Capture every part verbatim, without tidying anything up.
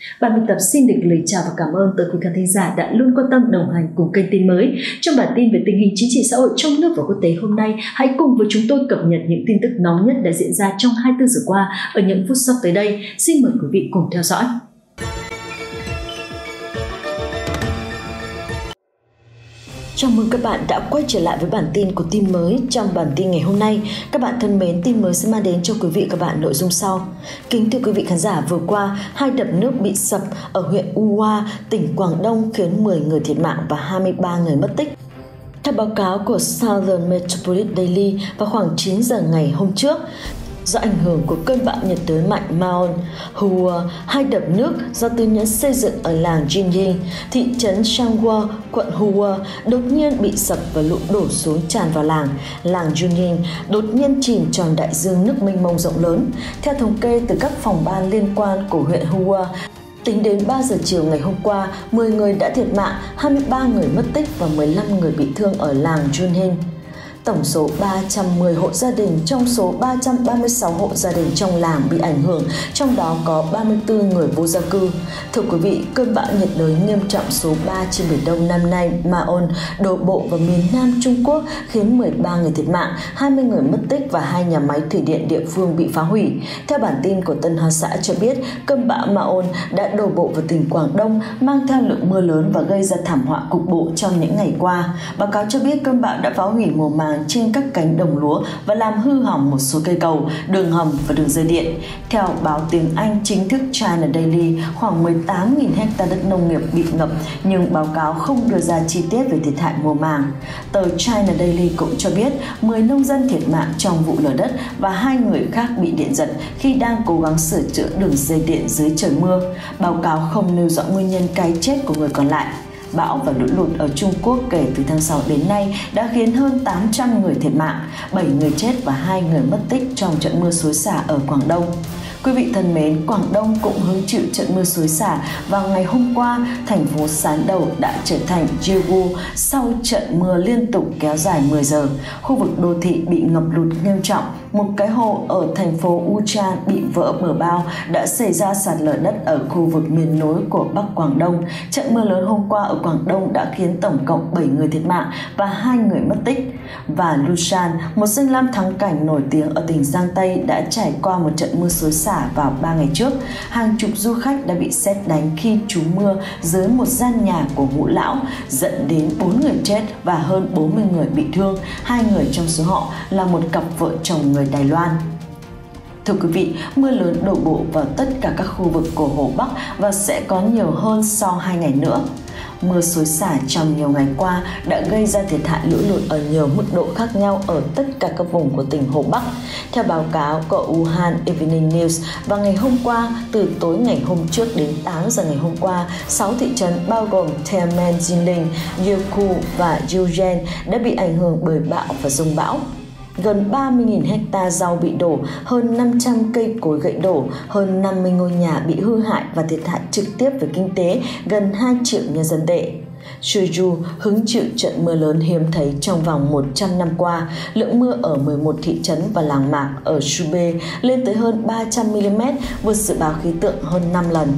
Ban biên tập xin được lời chào và cảm ơn tới quý khán thính giả đã luôn quan tâm đồng hành cùng kênh Tin Mới. Trong bản tin về tình hình chính trị xã hội trong nước và quốc tế hôm nay, hãy cùng với chúng tôi cập nhật những tin tức nóng nhất đã diễn ra trong hai mươi tư giờ qua ở những phút sắp tới đây. Xin mời quý vị cùng theo dõi. Chào mừng các bạn đã quay trở lại với bản tin của Tin Mới. Trong bản tin ngày hôm nay, các bạn thân mến, Tin Mới sẽ mang đến cho quý vị và các bạn nội dung sau. Kính thưa quý vị khán giả, vừa qua, hai đập nước bị sập ở huyện U Hoa, tỉnh Quảng Đông khiến mười người thiệt mạng và hai mươi ba người mất tích. Theo báo cáo của Southern Metropolis Daily, vào khoảng chín giờ ngày hôm trước, do ảnh hưởng của cơn bão nhiệt đới mạnh Mount Hua, hai đập nước do tư nhân xây dựng ở làng Jinyin, thị trấn Changhua, quận Hua đột nhiên bị sập và lũ đổ xuống tràn vào làng. Làng Jinyin đột nhiên chìm tròn đại dương nước mênh mông rộng lớn. Theo thống kê từ các phòng ban liên quan của huyện Hua, tính đến ba giờ chiều ngày hôm qua, mười người đã thiệt mạng, hai mươi ba người mất tích và mười lăm người bị thương ở làng Jinyin. Tổng số ba trăm mười hộ gia đình trong số ba trăm ba mươi sáu hộ gia đình trong làng bị ảnh hưởng, trong đó có ba mươi tư người vô gia cư. Thưa quý vị, cơn bão nhiệt đới nghiêm trọng số ba trên Biển Đông năm nay Maon đổ bộ vào miền Nam Trung Quốc khiến mười ba người thiệt mạng, hai mươi người mất tích và hai nhà máy thủy điện địa phương bị phá hủy. Theo bản tin của Tân Hoa Xã cho biết, cơn bão Maon đã đổ bộ vào tỉnh Quảng Đông mang theo lượng mưa lớn và gây ra thảm họa cục bộ trong những ngày qua. Báo cáo cho biết cơn bão đã phá hủy mùa màng trên các cánh đồng lúa và làm hư hỏng một số cây cầu, đường hầm và đường dây điện. Theo báo tiếng Anh chính thức China Daily, khoảng mười tám nghìn hecta đất nông nghiệp bị ngập, nhưng báo cáo không đưa ra chi tiết về thiệt hại mùa màng. Tờ China Daily cũng cho biết mười nông dân thiệt mạng trong vụ lở đất và hai người khác bị điện giật khi đang cố gắng sửa chữa đường dây điện dưới trời mưa. Báo cáo không nêu rõ nguyên nhân cái chết của người còn lại. Bão và lũ lụt ở Trung Quốc kể từ tháng sáu đến nay đã khiến hơn tám trăm người thiệt mạng, bảy người chết và hai người mất tích trong trận mưa xối xả ở Quảng Đông. Quý vị thân mến, Quảng Đông cũng hứng chịu trận mưa xối xả. Vào ngày hôm qua, thành phố Sán Đầu đã trở thành Jeju sau trận mưa liên tục kéo dài mười giờ. Khu vực đô thị bị ngập lụt nghiêm trọng. Một cái hồ ở thành phố Uchan bị vỡ bờ bao, đã xảy ra sạt lở đất ở khu vực miền núi của Bắc Quảng Đông. Trận mưa lớn hôm qua ở Quảng Đông đã khiến tổng cộng bảy người thiệt mạng và hai người mất tích. Và Lushan, một danh lam thắng cảnh nổi tiếng ở tỉnh Giang Tây, đã trải qua một trận mưa xối xả vào ba ngày trước. Hàng chục du khách đã bị sét đánh khi trú mưa dưới một gian nhà của ngũ lão, dẫn đến bốn người chết và hơn bốn mươi người bị thương. Hai người trong số họ là một cặp vợ chồng người Đài Loan. Thưa quý vị, mưa lớn đổ bộ vào tất cả các khu vực của Hồ Bắc và sẽ có nhiều hơn sau hai ngày nữa. Mưa xối xả trong nhiều ngày qua đã gây ra thiệt hại lũ lụt ở nhiều mức độ khác nhau ở tất cả các vùng của tỉnh Hồ Bắc. Theo báo cáo của Wuhan Evening News, vào ngày hôm qua, từ tối ngày hôm trước đến tám giờ ngày hôm qua, sáu thị trấn bao gồm Tianmen, Jilin, Youku và Yuzhen đã bị ảnh hưởng bởi bão và dông bão. Gần ba mươi nghìn hecta rau bị đổ, hơn năm trăm cây cối gãy đổ, hơn năm mươi ngôi nhà bị hư hại và thiệt hại trực tiếp về kinh tế gần hai triệu nhân dân tệ. Jeju hứng chịu trận mưa lớn hiếm thấy trong vòng một trăm năm qua. Lượng mưa ở mười một thị trấn và làng mạc ở Sube lên tới hơn ba trăm mi-li-mét, vượt dự báo khí tượng hơn năm lần.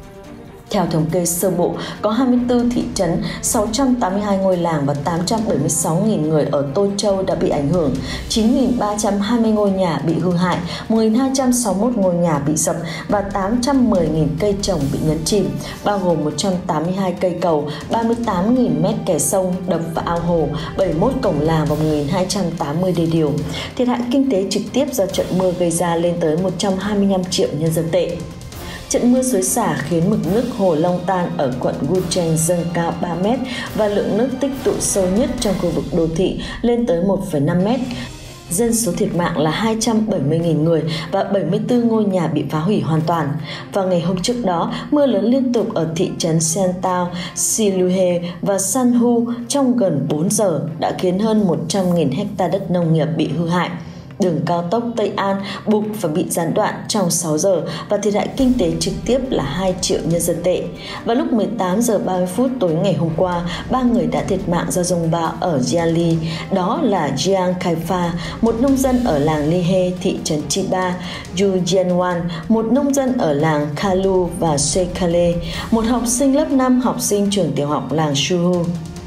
Theo thống kê sơ bộ, có hai mươi tư thị trấn, sáu trăm tám mươi hai ngôi làng và tám trăm bảy mươi sáu nghìn người ở Tô Châu đã bị ảnh hưởng, chín nghìn ba trăm hai mươi ngôi nhà bị hư hại, một nghìn hai trăm sáu mươi mốt ngôi nhà bị sập và tám trăm mười nghìn cây trồng bị nhấn chìm, bao gồm một trăm tám mươi hai cây cầu, ba mươi tám nghìn mét kè sông, đập và ao hồ, bảy mươi mốt cổng làng và một nghìn hai trăm tám mươi đê điều. Thiệt hại kinh tế trực tiếp do trận mưa gây ra lên tới một trăm hai mươi lăm triệu nhân dân tệ. Trận mưa xối xả khiến mực nước hồ Long Tan ở quận Guchen dâng cao ba mét và lượng nước tích tụ sâu nhất trong khu vực đô thị lên tới một phẩy năm mét. Dân số thiệt mạng là hai trăm bảy mươi nghìn người và bảy mươi tư ngôi nhà bị phá hủy hoàn toàn. Vào ngày hôm trước đó, mưa lớn liên tục ở thị trấn Sentao, Siluhe và Sanhu trong gần bốn giờ đã khiến hơn một trăm nghìn hecta đất nông nghiệp bị hư hại. Đường cao tốc Tây An buộc phải bị gián đoạn trong sáu giờ và thiệt hại kinh tế trực tiếp là hai triệu nhân dân tệ. Vào lúc mười tám giờ ba mươi phút tối ngày hôm qua, ba người đã thiệt mạng do dông bão ở Jiali. Đó là Jiang Kaifa, một nông dân ở làng Lihe, thị trấn Chiba, Yu Jianwan, một nông dân ở làng Kalu và Sekale, một học sinh lớp năm học sinh trường tiểu học làng Shuhu.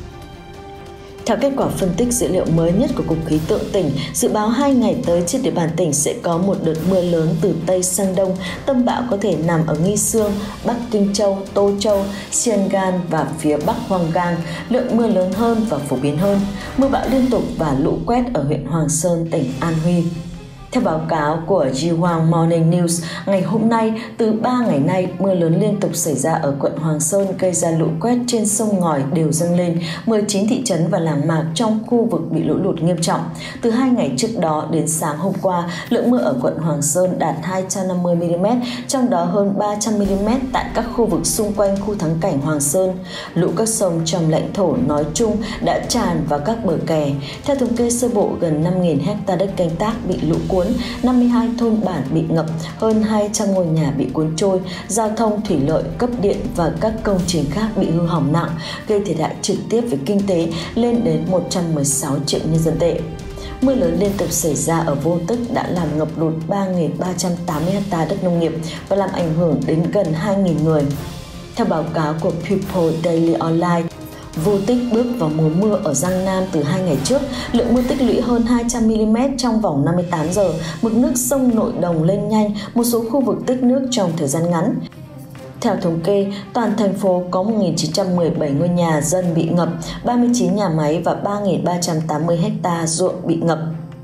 Theo kết quả phân tích dữ liệu mới nhất của Cục Khí tượng tỉnh, dự báo hai ngày tới trên địa bàn tỉnh sẽ có một đợt mưa lớn từ Tây sang Đông. Tâm bão có thể nằm ở Nghi Sương, Bắc Kinh Châu, Tô Châu, Xiangan và phía Bắc Hoang Gang. Lượng mưa lớn hơn và phổ biến hơn. Mưa bão liên tục và lũ quét ở huyện Hoàng Sơn, tỉnh An Huy. Theo báo cáo của Jiwang Morning News, ngày hôm nay, từ ba ngày nay, mưa lớn liên tục xảy ra ở quận Hoàng Sơn gây ra lũ quét trên sông Ngòi đều dâng lên, mười chín thị trấn và làng mạc trong khu vực bị lũ lụt nghiêm trọng. Từ hai ngày trước đó đến sáng hôm qua, lượng mưa ở quận Hoàng Sơn đạt hai trăm năm mươi mi li mét, trong đó hơn ba trăm mi li mét tại các khu vực xung quanh khu thắng cảnh Hoàng Sơn. Lũ các sông trong lãnh thổ nói chung đã tràn vào các bờ kè. Theo thống kê sơ bộ, gần năm nghìn ha đất canh tác bị lũ cuốn, năm mươi hai thôn bản bị ngập, hơn hai trăm ngôi nhà bị cuốn trôi, giao thông, thủy lợi, cấp điện và các công trình khác bị hư hỏng nặng, gây thiệt hại trực tiếp về kinh tế lên đến một trăm mười sáu triệu nhân dân tệ. Mưa lớn liên tục xảy ra ở Vô Tức đã làm ngập lụt ba nghìn ba trăm tám mươi ha đất nông nghiệp và làm ảnh hưởng đến gần hai nghìn người. Theo báo cáo của People Daily Online, Vô Tích bước vào mùa mưa ở Giang Nam từ hai ngày trước, lượng mưa tích lũy hơn hai trăm mi li mét trong vòng năm mươi tám giờ, mực nước sông Nội Đồng lên nhanh, một số khu vực tích nước trong thời gian ngắn. Theo thống kê, toàn thành phố có một nghìn chín trăm mười bảy ngôi nhà dân bị ngập, ba mươi chín nhà máy và ba nghìn ba trăm tám mươi ha ruộng bị ngập.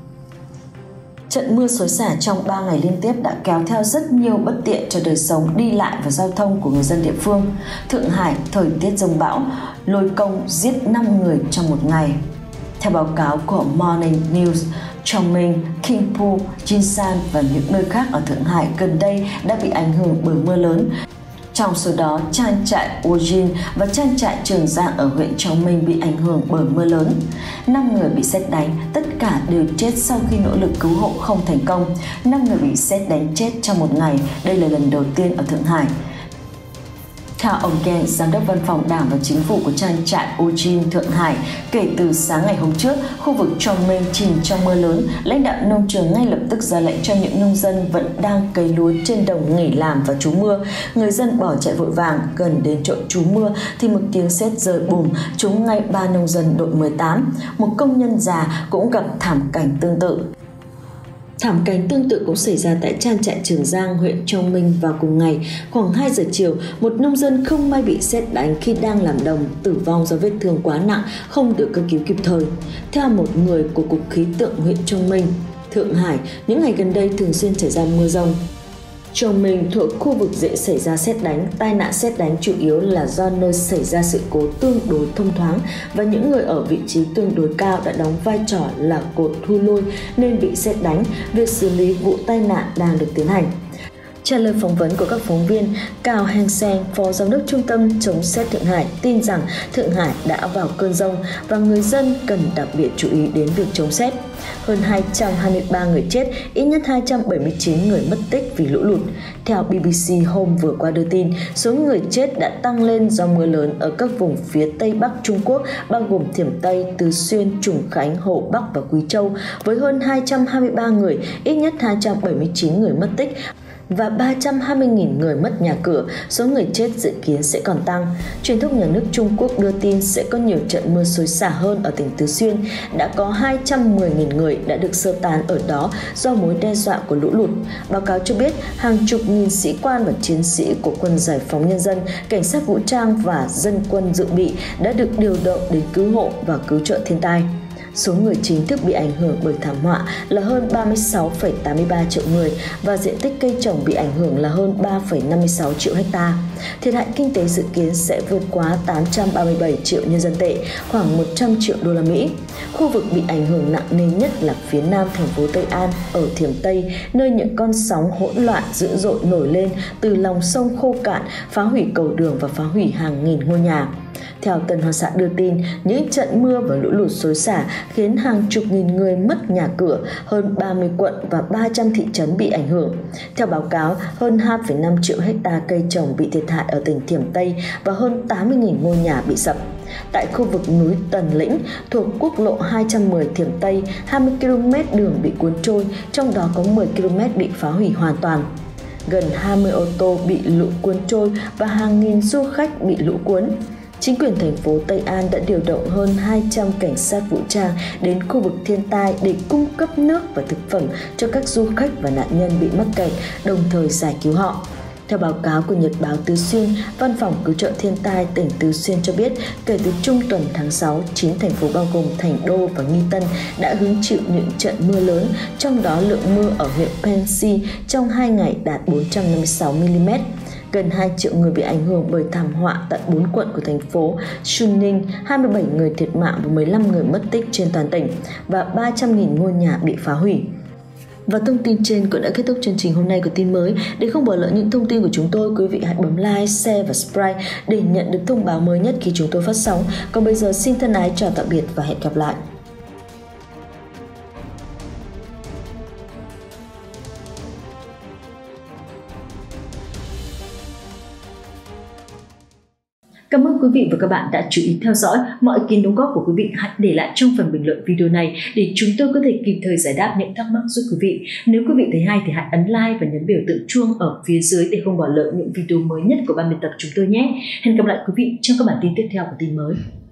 Trận mưa xối xả trong ba ngày liên tiếp đã kéo theo rất nhiều bất tiện cho đời sống, đi lại và giao thông của người dân địa phương. Thượng Hải, thời tiết dông bão, lôi công giết năm người trong một ngày. Theo báo cáo của Morning News, Chongming, Qingpu, Jinsan và những nơi khác ở Thượng Hải gần đây đã bị ảnh hưởng bởi mưa lớn. Trong số đó, trang trại Ojin và trang trại Trường Giang ở huyện Chongming bị ảnh hưởng bởi mưa lớn. năm người bị sét đánh, tất cả đều chết sau khi nỗ lực cứu hộ không thành công. năm người bị sét đánh chết trong một ngày, đây là lần đầu tiên ở Thượng Hải. Theo ông Gen, Giám đốc Văn phòng Đảng và Chính phủ của trang trại Ojin Thượng Hải, kể từ sáng ngày hôm trước, khu vực Chongming chìm trong mưa lớn, lãnh đạo nông trường ngay lập tức ra lệnh cho những nông dân vẫn đang cấy lúa trên đồng nghỉ làm và trú mưa. Người dân bỏ chạy vội vàng, gần đến chỗ trú mưa thì một tiếng sét rơi bùm trúng ngay ba nông dân đội mười tám. Một công nhân già cũng gặp thảm cảnh tương tự. Thảm cảnh tương tự cũng xảy ra tại trang trại Trường Giang, huyện Chongming vào cùng ngày. Khoảng hai giờ chiều, một nông dân không may bị sét đánh khi đang làm đồng, tử vong do vết thương quá nặng, không được cấp cứu kịp thời. Theo một người của Cục Khí tượng huyện Chongming, Thượng Hải, những ngày gần đây thường xuyên xảy ra mưa rông. Chongming thuộc khu vực dễ xảy ra sét đánh. Tai nạn sét đánh chủ yếu là do nơi xảy ra sự cố tương đối thông thoáng và những người ở vị trí tương đối cao đã đóng vai trò là cột thu lôi nên bị sét đánh. Việc xử lý vụ tai nạn đang được tiến hành. Trả lời phỏng vấn của các phóng viên, Cao Heng Seng, Phó Giám đốc Trung tâm chống sét Thượng Hải, tin rằng Thượng Hải đã vào cơn giông và người dân cần đặc biệt chú ý đến việc chống sét. Hơn hai trăm hai mươi ba người chết, ít nhất hai trăm bảy mươi chín người mất tích vì lũ lụt. Theo bê bê xê hôm vừa qua đưa tin, số người chết đã tăng lên do mưa lớn ở các vùng phía Tây Bắc Trung Quốc, bao gồm Thiểm Tây, Tứ Xuyên, Trùng Khánh, Hồ Bắc và Quý Châu, với hơn hai trăm hai mươi ba người, ít nhất hai trăm bảy mươi chín người mất tích và ba trăm hai mươi nghìn người mất nhà cửa. Số người chết dự kiến sẽ còn tăng. Truyền thông nhà nước Trung Quốc đưa tin sẽ có nhiều trận mưa xối xả hơn ở tỉnh Tứ Xuyên. Đã có hai trăm mười nghìn người đã được sơ tán ở đó do mối đe dọa của lũ lụt. Báo cáo cho biết hàng chục nghìn sĩ quan và chiến sĩ của Quân Giải phóng Nhân dân, cảnh sát vũ trang và dân quân dự bị đã được điều động đến cứu hộ và cứu trợ thiên tai. Số người chính thức bị ảnh hưởng bởi thảm họa là hơn ba mươi sáu phẩy tám mươi ba triệu người và diện tích cây trồng bị ảnh hưởng là hơn ba phẩy năm mươi sáu triệu ha. Thiệt hại kinh tế dự kiến sẽ vượt quá tám trăm ba mươi bảy triệu nhân dân tệ, khoảng một trăm triệu đô la Mỹ. Khu vực bị ảnh hưởng nặng nề nhất là phía nam thành phố Tây An ở Thiểm Tây, nơi những con sóng hỗn loạn dữ dội nổi lên từ lòng sông khô cạn, phá hủy cầu đường và phá hủy hàng nghìn ngôi nhà. Theo Tân Hoa Xã đưa tin, những trận mưa và lũ lụt xối xả khiến hàng chục nghìn người mất nhà cửa, hơn ba mươi quận và ba trăm thị trấn bị ảnh hưởng. Theo báo cáo, hơn hai phẩy năm triệu hecta cây trồng bị thiệt hại ở tỉnh Thiểm Tây và hơn tám mươi nghìn ngôi nhà bị sập. Tại khu vực núi Tần Lĩnh thuộc quốc lộ hai trăm mười Thiểm Tây, hai mươi ki lô mét đường bị cuốn trôi, trong đó có mười ki lô mét bị phá hủy hoàn toàn. Gần hai mươi ô tô bị lũ cuốn trôi và hàng nghìn du khách bị lũ cuốn. Chính quyền thành phố Tây An đã điều động hơn hai trăm cảnh sát vũ trang đến khu vực thiên tai để cung cấp nước và thực phẩm cho các du khách và nạn nhân bị mắc kẹt, đồng thời giải cứu họ. Theo báo cáo của Nhật báo Tứ Xuyên, Văn phòng Cứu trợ Thiên tai tỉnh Tứ Xuyên cho biết, kể từ trung tuần tháng sáu, chín thành phố bao gồm Thành Đô và Nghi Tân đã hứng chịu những trận mưa lớn, trong đó lượng mưa ở huyện Pengxi trong hai ngày đạt bốn trăm năm mươi sáu mi li mét. Gần hai triệu người bị ảnh hưởng bởi thảm họa tại bốn quận của thành phố Suning, hai mươi bảy người thiệt mạng và mười lăm người mất tích trên toàn tỉnh, và ba trăm nghìn ngôi nhà bị phá hủy. Và thông tin trên cũng đã kết thúc chương trình hôm nay của Tin Mới. Để không bỏ lỡ những thông tin của chúng tôi, quý vị hãy bấm like, share và subscribe để nhận được thông báo mới nhất khi chúng tôi phát sóng. Còn bây giờ xin thân ái chào tạm biệt và hẹn gặp lại. Cảm ơn quý vị và các bạn đã chú ý theo dõi. Mọi ý kiến đóng góp của quý vị hãy để lại trong phần bình luận video này để chúng tôi có thể kịp thời giải đáp những thắc mắc giúp quý vị. Nếu quý vị thấy hay thì hãy ấn like và nhấn biểu tượng chuông ở phía dưới để không bỏ lỡ những video mới nhất của ban biên tập chúng tôi nhé. Hẹn gặp lại quý vị trong các bản tin tiếp theo của Tin Mới.